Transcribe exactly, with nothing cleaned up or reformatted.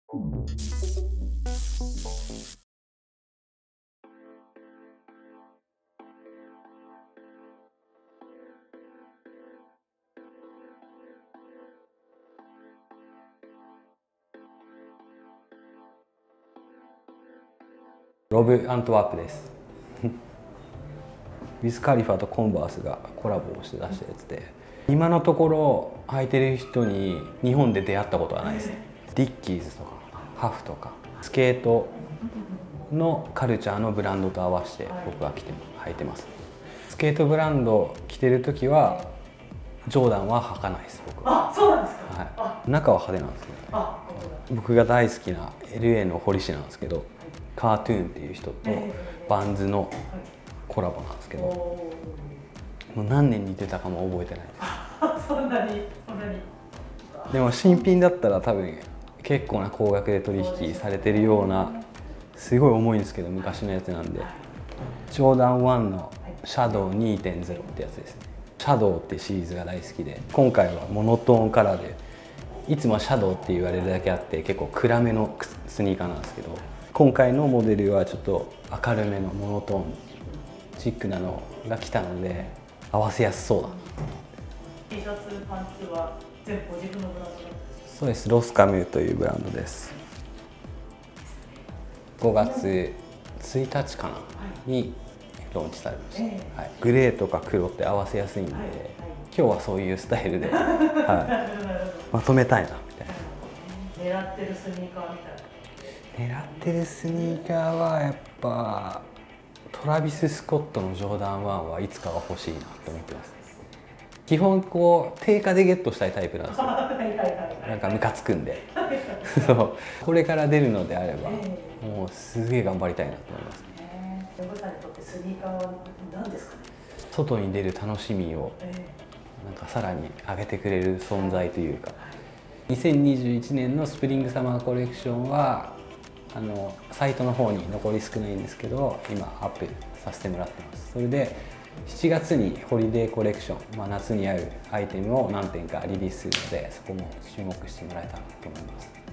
ロブ・アントワープですウィズ・カリファとコンバースがコラボをして出したやつで、今のところ履いてる人に日本で出会ったことはないですね。ディッキーズとかハフとかスケートのカルチャーのブランドと合わせて僕は着て履いてます。スケートブランド着てる時はジョーダンは履かないです。僕は。 あ、そうなんですか。 はい、中は派手なんですけどね。僕が大好きな エルエー の堀市なんですけど、カートゥーンっていう人とバンズのコラボなんですけど、もう何年似てたかも覚えてないです。 そんなにそんなに。 でも新品だったら多分結構な高額で取引されてるような、すごい重いんですけど昔のやつなんで、ジョーダンワンのシャドウ にてんゼロ ってやつですね。シャドウってシリーズが大好きで、今回はモノトーンカラーで、いつもシャドウって言われるだけあって結構暗めのスニーカーなんですけど、今回のモデルはちょっと明るめのモノトーンチックなのが来たので合わせやすそうだな。 T シャツパンツは全部ご自分のブランドなんですか？ そうです。ロスカムというブランドです。ごがつついたちかな、はい、にローンチされました、えーはい、グレーとか黒って合わせやすいんで、はいはい、今日はそういうスタイルで、はい、まとめたいなみたいな。 狙ってるスニーカーみたいな。 狙ってるスニーカーはやっぱトラビス・スコットのジョーダンワンはいつかは欲しいなと思ってます。基本こう定価でゲットしたいタイプなんですよ。なんかムカつくんでそうこれから出るのであれば、えー、もうすげえ頑張りたいなと思います。 ヨブさんにとってスニーカーは何ですかね？ 外に出る楽しみをなんかさらに上げてくれる存在というか、にせんにじゅういちねんのスプリングサマーコレクションはあのサイトの方に残り少ないんですけど、今アップさせてもらってます。それでしちがつにホリデーコレクション、まあ、夏に合うアイテムを何点かリリースするので、そこも注目してもらえたらと思います。